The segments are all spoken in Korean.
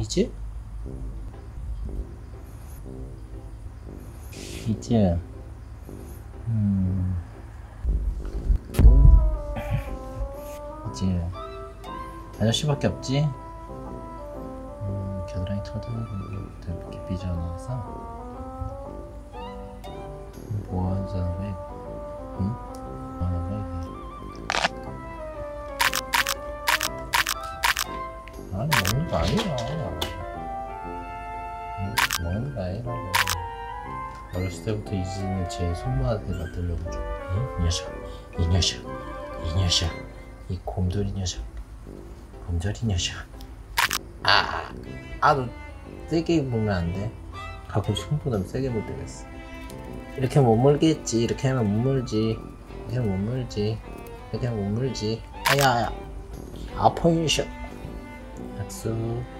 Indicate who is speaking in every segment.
Speaker 1: 이제? 이제 이제 아저씨밖에 없지? 겨드랑이 털어놓고 이렇게 삐져나와서 뭐 하는 거야? 응? 뭐 하는 거야 이게? 아니 먹는 거 아니야. 먹는 거 아니라고. 어렸을 때부터 이지는 제 손맛에 만들려고 좀. 응? 이 녀석, 이 녀석, 이 녀석, 이 곰돌이 녀석, 곰돌이 녀석. 너 세게 보면 안 돼. 가끔 손보다 세게 볼 때가 있어. 이렇게 못 물겠지. 이렇게 하면 못 물지. 이렇게 하면 못 물지. 이렇게 하면 못 물지. 아야, 아파요. 약수.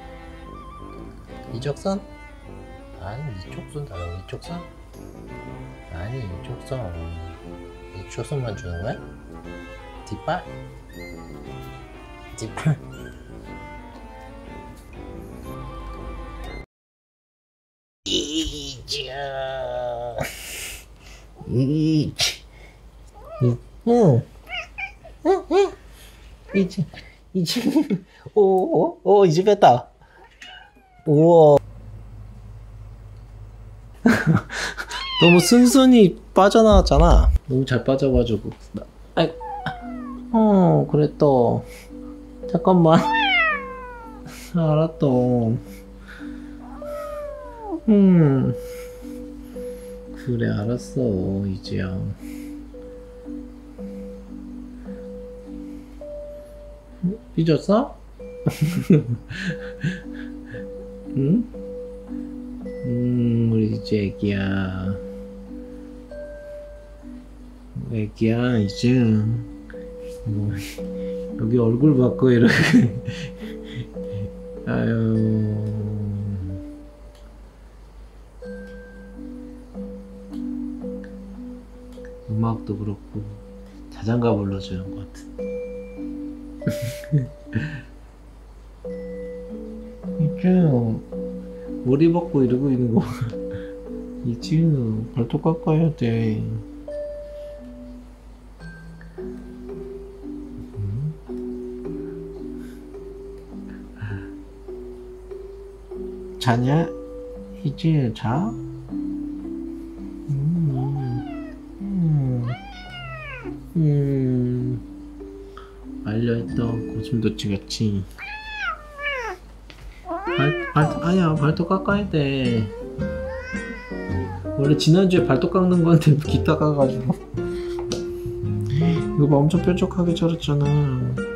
Speaker 1: 이쪽선? 아니 이쪽선 달라고. 이쪽선? 아니 이쪽선. 이쪽선만 주는 거야? 뒷발? 뒷발? 이제 뺐다. 우와. 너무 순순히 빠져나왔잖아. 너무 잘 빠져가지고. 그랬다. 잠깐만. 알았다. 그래 알았어 이제야. 삐졌어? 응? 우리 이제 애기야. 애기야 이제 여기 얼굴 바꿔 이렇게. 아유. 음악도 그렇고 자장가 불러주는 것 같은. 이제 머리 박고 이러고 있는 거. 이제 발톱 깎아야 돼. 자냐? 이제 자? 말려있던 고슴도치 같이. 아야 발톱 깎아야 돼. 원래 지난주에 발톱 깎는 건데 기타 깎아가지고. 이거 봐 엄청 뾰족하게 자랐잖아.